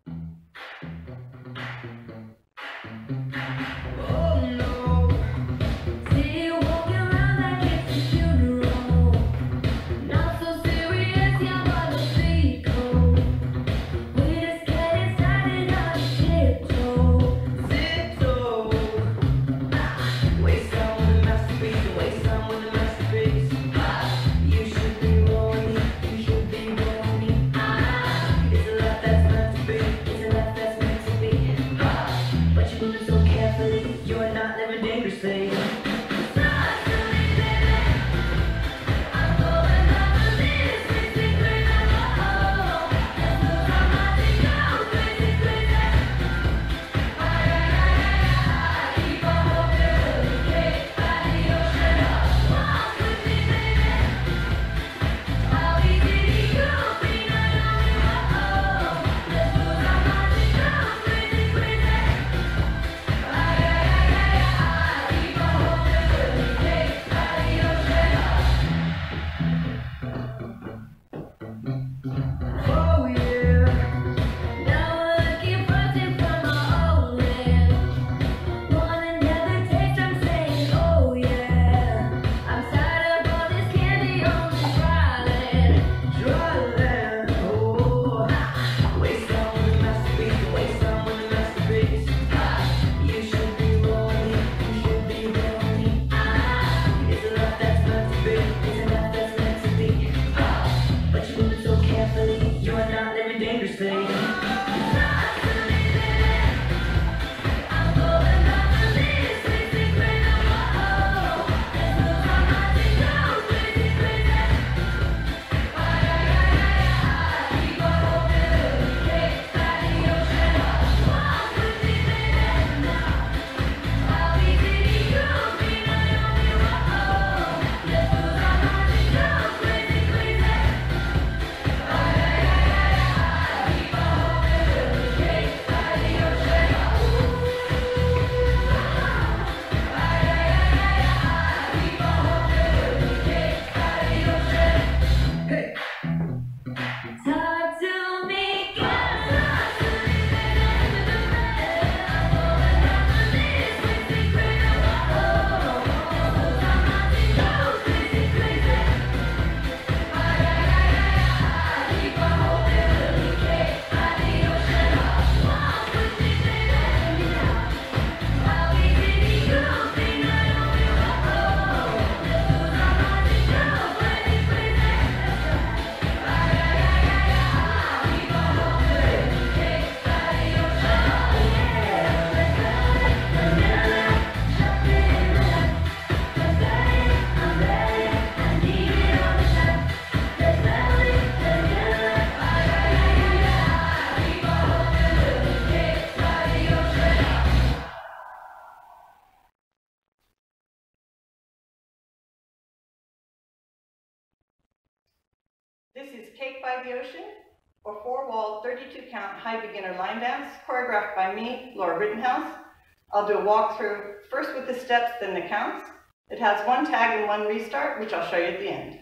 This is Cake by the Ocean, or four-wall 32-count high beginner line dance, choreographed by me, Rittenhouse. I'll do a walkthrough, first with the steps, then the counts. It has one tag and one restart, which I'll show you at the end.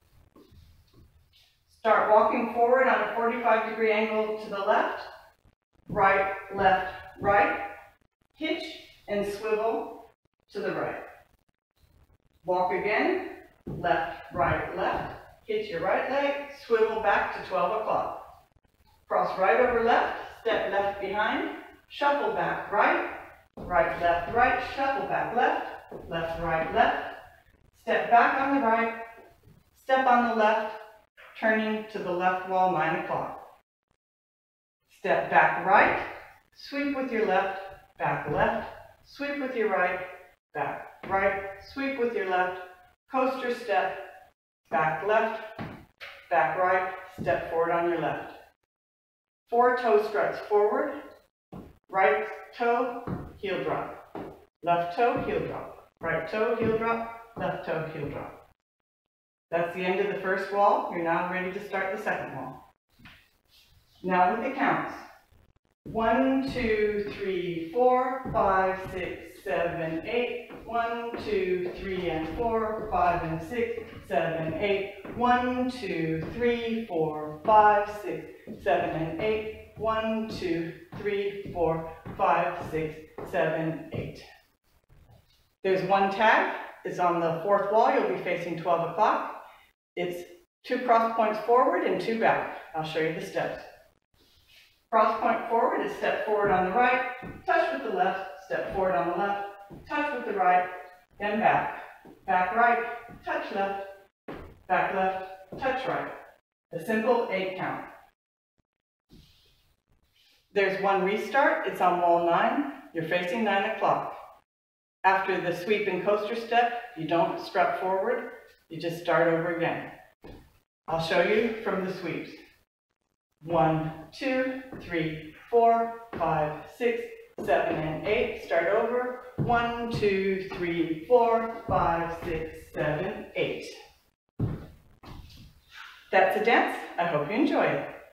Start walking forward on a 45-degree angle to the left, right, hitch and swivel to the right. Walk again, left, hitch your right leg, swivel back to 12 o'clock. Cross right over left, step left behind, shuffle back right, right, shuffle back left, right, step back on the right, step on the left, turning to the left wall 9 o'clock. Step back right, sweep with your left, sweep with your right, sweep with your left, coaster step, back left, back right, step forward on your left. 4 toe struts forward, right toe, heel drop, left toe, heel drop, right toe, heel drop, left toe, heel drop. That's the end of the first wall. You're now ready to start the second wall. Now with the counts. 1, 2, 3, 4, 5, 6, 7, 8. 1, 2, 3, and 4, 5, and 6, 7, 8. 1, 2, 3, 4, 5, 6, 7, and 8. 1, 2, 3, 4, 5, 6, 7, 8. There's one tag. It's on the fourth wall. You'll be facing 12 o'clock. It's 2 cross points forward and 2 back. I'll show you the steps. Cross point forward is step forward on the right, touch with the left, step forward on the left, touch with the right, then back. Back right, touch left, back left, touch right. A simple 8 count. There's one restart. It's on wall 9. You're facing 9 o'clock. After the sweep and coaster step, you don't strut forward. You just start over again. I'll show you from the sweeps. 1, 2, 3, 4, 5, 6, 7, and 8. Start over. 1, 2, 3, 4, 5, 6, 7, 8. That's a dance. I hope you enjoy it.